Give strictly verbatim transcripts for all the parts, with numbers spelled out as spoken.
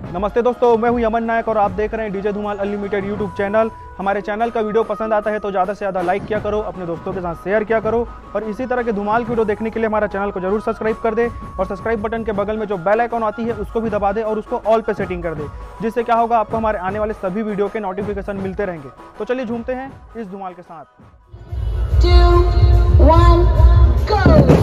नमस्ते दोस्तों, मैं हूं यमन नायक और आप देख रहे हैं DJ Dhumal unlimited YouTube channel. हमारे चैनल का वीडियो पसंद आता है तो ज़्यादा से ज़्यादा लाइक किया करो, अपने दोस्तों के साथ शेयर किया करो और इसी तरह के धुमाल की वीडियो देखने के लिए हमारा चैनल को जरूर सब्सक्राइब कर दे और सब्सक्राइब बटन के बगल में जो बेल आइकॉन आती है उसको भी दबा दे और उसको ऑल पे सेटिंग कर दे, जिससे क्या होगा, आपको हमारे आने वाले सभी वीडियो के नोटिफिकेशन मिलते रहेंगे। तो चलिए झूमते हैं इस धुमाल के साथ। Two, one, go!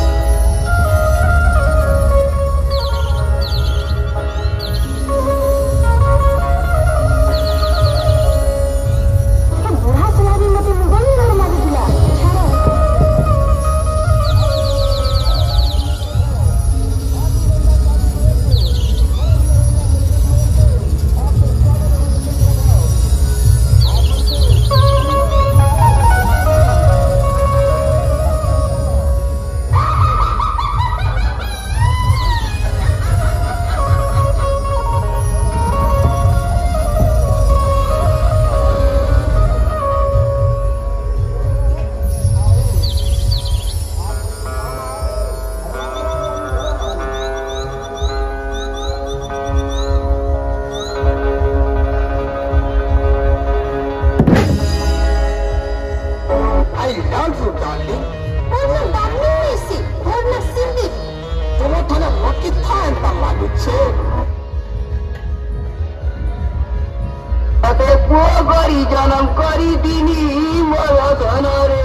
जनम करी दिनी मला धन रे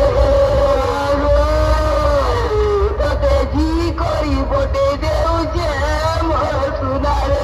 तते जी करी बोटे देऊ जे मोर सुना रे।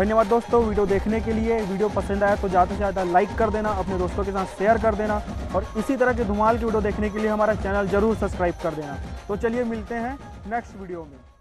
धन्यवाद दोस्तों वीडियो देखने के लिए। वीडियो पसंद आया तो ज़्यादा से ज़्यादा लाइक कर देना, अपने दोस्तों के साथ शेयर कर देना और इसी तरह के धमाल की वीडियो देखने के लिए हमारा चैनल ज़रूर सब्सक्राइब कर देना। तो चलिए मिलते हैं नेक्स्ट वीडियो में।